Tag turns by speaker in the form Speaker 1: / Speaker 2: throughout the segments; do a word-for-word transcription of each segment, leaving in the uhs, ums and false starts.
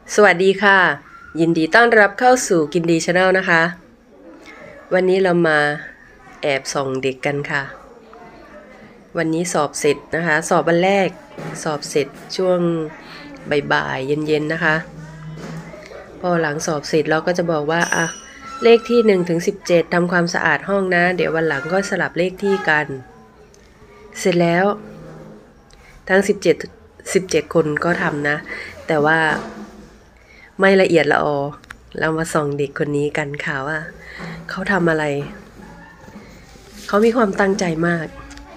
Speaker 1: สวัสดีค่ะยินดีต้อนรับเข้าสู่กินดีชาแนลนะคะวันนี้เรามาแอบส่องเด็กกันค่ะวันนี้สอบเสร็จนะคะสอบวันแรกสอบเสร็จช่วงบ่ายๆเย็นๆนะคะพอหลังสอบเสร็จเราก็จะบอกว่าอ่ะเลขที่หนึ่งถึงสิบเจ็ดทำความสะอาดห้องนะเดี๋ยววันหลังก็สลับเลขที่กันเสร็จแล้วทั้งสิบเจ็ด สิบเจ็ดคนก็ทำนะแต่ว่าไม่ละเอียดละออเรามาส่องเด็กคนนี้กันค่ะว่าเขาทำอะไรเขามีความตั้งใจมาก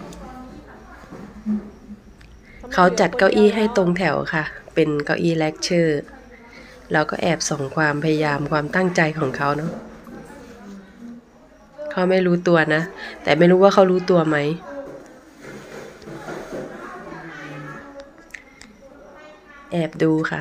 Speaker 1: เขาจัดเก้าอี้ให้ตรงแถวค่ะเป็นเก้าอี้เลคเชอร์เราก็แอบส่องความพยายามความตั้งใจของเขาเนาะเขาไม่รู้ตัวนะแต่ไม่รู้ว่าเขารู้ตัวไหมแอบดูค่ะ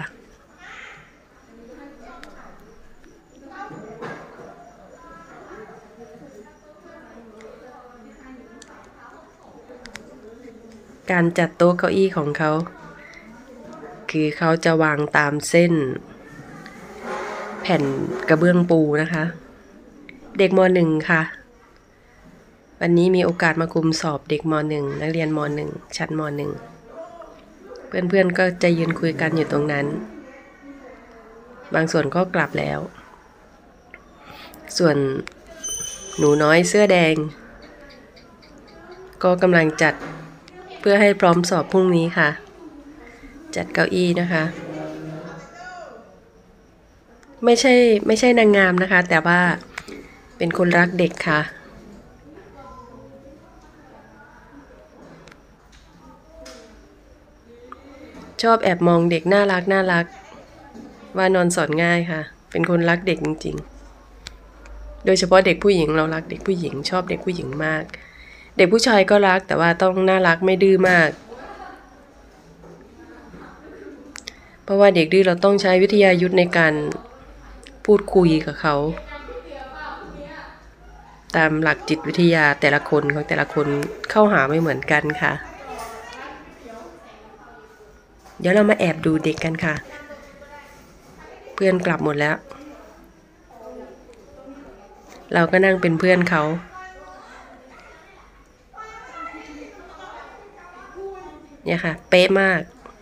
Speaker 1: การจัดโต๊ะเก้าอี้ของเขาคือเขาจะวางตามเส้นแผ่นกระเบื้องปูนะคะเด็กม.หนึ่ง ค่ะวันนี้มีโอกาสมาคุมสอบเด็กม.หนึ่ง นักเรียนม.หนึ่ง ชั้นม.หนึ่ง เพื่อนๆก็จะยืนคุยกันอยู่ตรงนั้นบางส่วนก็กลับแล้วส่วนหนูน้อยเสื้อแดงก็กำลังจัดเพื่อให้พร้อมสอบพรุ่งนี้ค่ะจัดเก้าอี้นะคะไม่ใช่ไม่ใช่นางงามนะคะแต่ว่าเป็นคนรักเด็กค่ะชอบแอบมองเด็กน่ารักน่ารักว่านอนสอนง่ายค่ะเป็นคนรักเด็กจริงๆโดยเฉพาะเด็กผู้หญิงเรารักเด็กผู้หญิงชอบเด็กผู้หญิงมากเด็กผู้ชายก็รักแต่ว่าต้องน่ารักไม่ดื้อมากเพราะว่าเด็กดื้อเราต้องใช้วิทยายุทธในการพูดคุยกับเขาตามหลักจิตวิทยาแต่ละคนของแต่ละคนเข้าหาไม่เหมือนกันค่ะเดี๋ยวเรามาแอบดูเด็กกันค่ะเพื่อนกลับหมดแล้วเราก็นั่งเป็นเพื่อนเขาเนี่ยค่ะเป๊ะมาก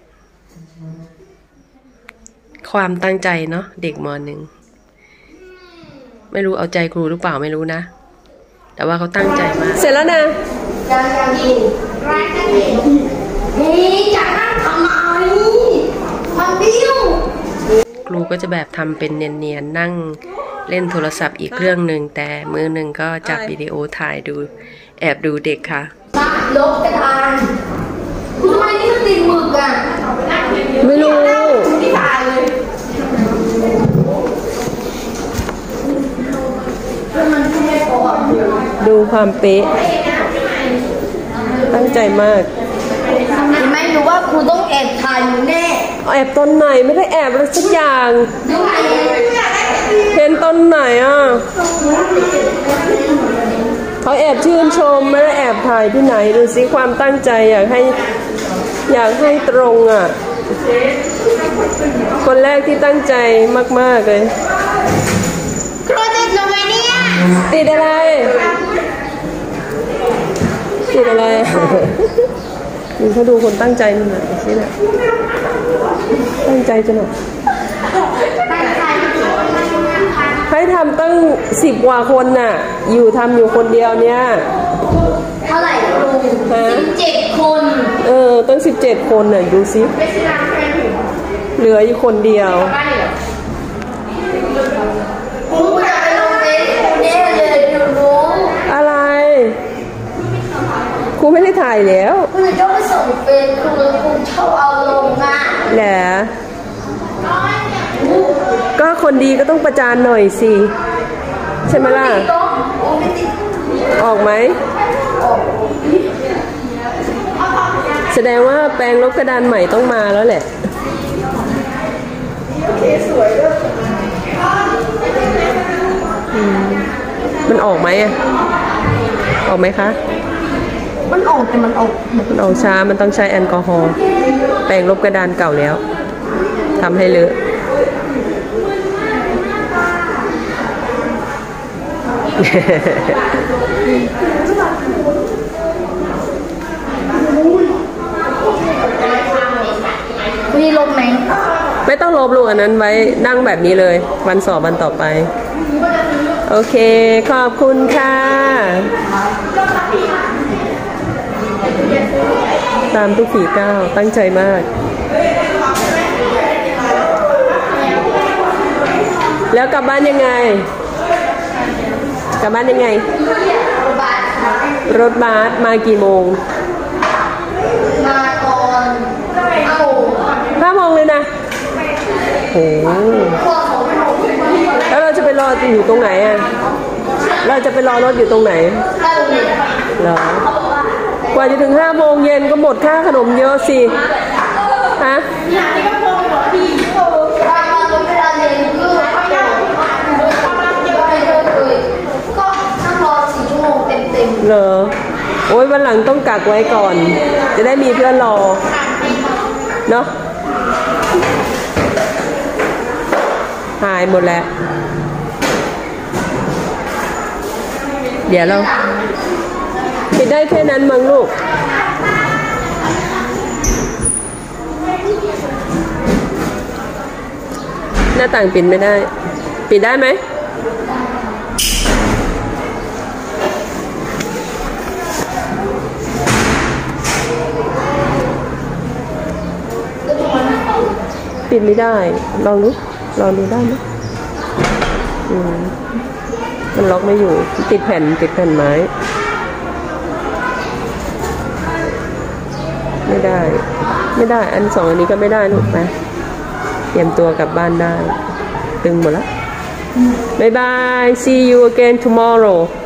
Speaker 1: ความตั้งใจเนาะเด็กม.หนึ่งไม่รู้เอาใจครูหรือเปล่าไม่รู้นะแต่ว่าเขาตั้งใจมากเสร็จแล้วนะยังยังอยู่ร้านนั่นเองนี่จะนั่งทำไมมันบิ้วครูก็จะแบบทำเป็นเนียนๆนั่งเล่นโทรศัพท์อีกเครื่องหนึ่งแต่มือหนึ่งก็จับวิดีโอถ่ายดูแอบดูเด็กค่ะ
Speaker 2: ลบกระดานทำไมนี่มันติดหมึกอ่ะ
Speaker 1: ไม่รู้
Speaker 2: ที่ถ่ายเลย
Speaker 1: ดูความเป๊ะตั้งใจมาก
Speaker 2: ไม่รู้ว่าครูต้องแอบถ่ายอยู่แน่
Speaker 1: แอบตอนไหนไม่ได้แอบอะไรสักอย่างเห็นตอนไหนอ่ะเขาแอบชื่นชมไม่ได้แอบถ่ายที่ไหนดูสิความตั้งใจอยากให้อยากให้ตรงอ่ะคนแรกที่ตั้งใจมากๆเลย
Speaker 2: ครูติดลงไปเนี่ย
Speaker 1: ติดอะไรติดอะไรนี่เขาดูคนตั้งใจมันหน่อยสิเนี่ยตั้งใจจังหน่อยให้ทำตั้งสิบกว่าคนน่ะอยู่ทำอยู่คนเดียวเนี่ย
Speaker 2: เท่าไหร่ครูสิบเจ็ดคน
Speaker 1: เออตั้งสิบเจ็ดคนน่ะดูสิเหลืออยู่คนเดียว
Speaker 2: ครูจะไปลงเฟซครูแน่เลยครูรู้
Speaker 1: อะไรครูไม่ได้ถ่ายแล้ว
Speaker 2: ครูจะไปส่งเฟซครูครูชอบเอาลงอ่ะ
Speaker 1: แหละก็คนดีก็ต้องประจานหน่อยสิใช่ไหมล่ะออกไหมแสดงว่าแปรงลบกระดานใหม่ต้องมาแล้วแหละมันออกไหมอ่ะออกไหมคะ
Speaker 2: มันออกแต่มันออก
Speaker 1: มันออกช้ามันต้องใช้แอลกอฮอล์แปรงลบกระดานเก่าแล้วทำให้เลอะ
Speaker 2: มีลมไหม
Speaker 1: ไม่ต้องลบลูกอันนั้นไว้นั่งแบบนี้เลย วันสอบวันต่อไป โอเคขอบคุณค่ะตามทุกฝีก้าวตั้งใจมากแล้วกลับบ้านยังไงกลับบ้านยังไงรถบัสมากี่โมง
Speaker 2: มาตอนห้าโมง
Speaker 1: ห้าโมงเลยนะโอ้แล้วเราจะไปรออยู่ตรงไหนอ่ะเราจะไปรอรถอยู่ตรงไหนเหรอกว่าจะถึงห้าโมงเย็นก็หมดค่าขนมเยอะสิฮะเหรอโอ้ยวันหลังต้องกักไว้ก่อนจะได้มีเพื่อนรอเนาะหายหมดแล้วเดี๋ยวเราปิดได้แค่นั้นมั้งลูกหน้าต่างปิดไม่ได้ปิดได้ไหมปิดไม่ได้ลองดูลองดูได้ไหมอืมมันล็อกไม่อยู่ติดแผ่นติดแผ่นไม้ไม่ได้ไม่ได้อันสองอันนี้ก็ไม่ได้ลูกไปเตรียมตัวกลับบ้านได้ตึงหมดแล้วบ๊ายบาย see you again tomorrow